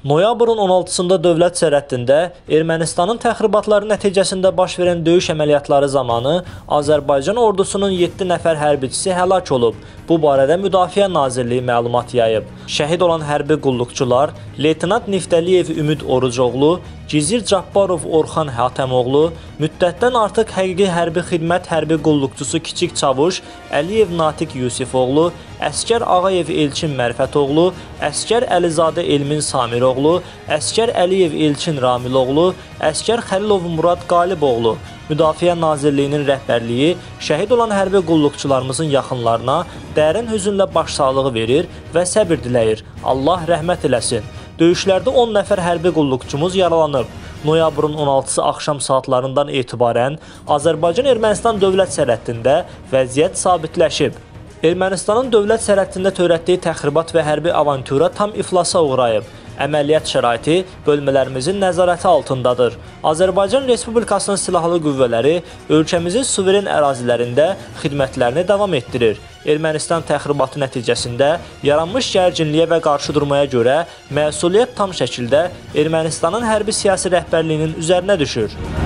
Noyabrın 16-sında dövlət sərhəddində Ermənistanın təxribatları nəticəsində baş verən döyüş əməliyyatları zamanı Azərbaycan ordusunun 7 nəfər hərbiçisi həlak olub. Bu barədə Müdafiə Nazirliyi məlumat yayıb. Şəhid olan hərbi qulluqçular Leytenant Niftəliyev Ümid Orucoğlu, Gizir Cabbarov Orxan Hatəmoğlu, müddətdən artıq həqiqi hərbi xidmət hərbi qulluqçusu Kiçik Çavuş Əliyev Natiq Yusifoğlu, Əskər Ağayev Elçin Mərfətoğlu, Əskər Əlizadə Elmin Samiroğlu, Əskər Əliyev Elçin Ramiloğlu, Əskər Xəlilov Murad Qaliboğlu. Müdafiə Nazirliyinin rəhbərliyi şəhid olan hərbi qulluqçularımızın yaxınlarına dərin hüzünlə başsağlığı verir və səbir diləyir. Allah rəhmət eləsin. Döyüşlərdə 10 nəfər hərbi qulluqçumuz yaralanıb. Noyabrın 16-sı axşam saatlarından etibarən Azərbaycan-Ermənistan dövlət sərhəddində vəziyyət sabitləşib. Ermənistanın dövlət sərhəddində törətdiyi təxribat və hərbi avantura tam iflasa uğrayıb. Əməliyyat şəraiti bölmələrimizin nəzarəti altındadır. Azərbaycan Respublikasının silahlı qüvvələri ölkəmizin suveren ərazilərində xidmətlərini davam etdirir. Ermənistan təxribatı nəticəsində yaranmış gərginliyə və qarşı durmaya görə məsuliyyət tam şəkildə Ermənistanın hərbi siyasi rəhbərliyinin üzərinə düşür.